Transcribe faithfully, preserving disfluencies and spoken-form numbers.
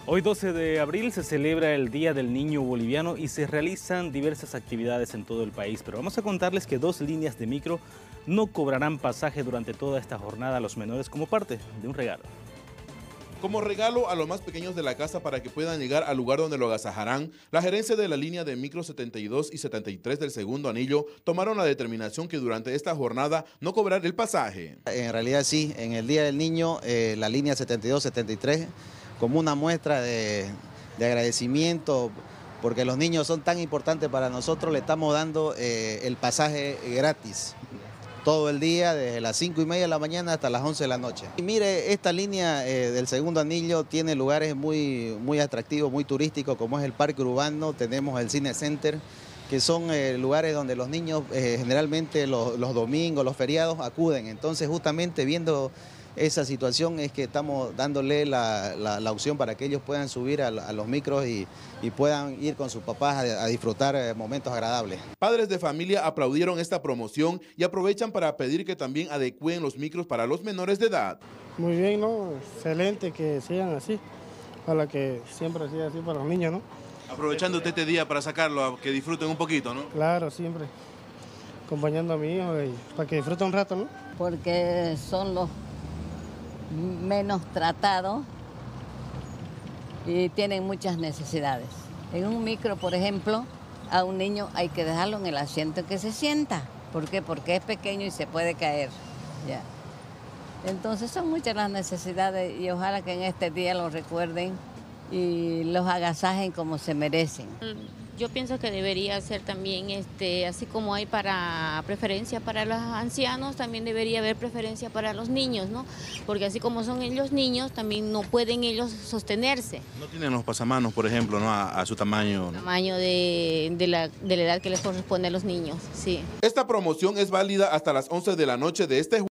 Hoy doce de abril se celebra el Día del Niño Boliviano y se realizan diversas actividades en todo el país, pero vamos a contarles que dos líneas de micro no cobrarán pasaje durante toda esta jornada a los menores como parte de un regalo. Como regalo a los más pequeños de la casa para que puedan llegar al lugar donde lo agasajarán, la gerencia de la línea de micro setenta y dos y setenta y tres del segundo anillo tomaron la determinación que durante esta jornada no cobrar el pasaje. En realidad sí, en el Día del Niño, eh, la línea setenta y dos setenta y tres, como una muestra de, de agradecimiento, porque los niños son tan importantes para nosotros, le estamos dando eh, el pasaje gratis. Todo el día, desde las cinco y media de la mañana hasta las once de la noche. Y mire, esta línea eh, del segundo anillo tiene lugares muy, muy atractivos, muy turísticos, como es el Parque Urbano, tenemos el Cine Center, que son eh, lugares donde los niños eh, generalmente los, los domingos, los feriados acuden. Entonces justamente viendo esa situación es que estamos dándole la, la, la opción para que ellos puedan subir a, a los micros y, y puedan ir con sus papás a, a disfrutar momentos agradables. Padres de familia aplaudieron esta promoción y aprovechan para pedir que también adecúen los micros para los menores de edad. Muy bien, ¿no? Excelente que sigan así, para que siempre siga así para los niños, ¿no? Aprovechando usted este día para sacarlo, que disfruten un poquito, ¿no? Claro, siempre. Acompañando a mi hijo y para que disfruten un rato, ¿no? Porque son los menos tratados y tienen muchas necesidades. En un micro, por ejemplo, a un niño hay que dejarlo en el asiento en que se sienta. ¿Por qué? Porque es pequeño y se puede caer. Ya. Entonces son muchas las necesidades y ojalá que en este día lo recuerden y los agasajen como se merecen. Yo pienso que debería ser también, este, así como hay para preferencia para los ancianos, también debería haber preferencia para los niños, ¿no? Porque así como son ellos niños, también no pueden ellos sostenerse. No tienen los pasamanos, por ejemplo, ¿no? a, a su tamaño, ¿no? Tamaño de, de, la, de la edad que les corresponde a los niños, sí. Esta promoción es válida hasta las once de la noche de este jueves.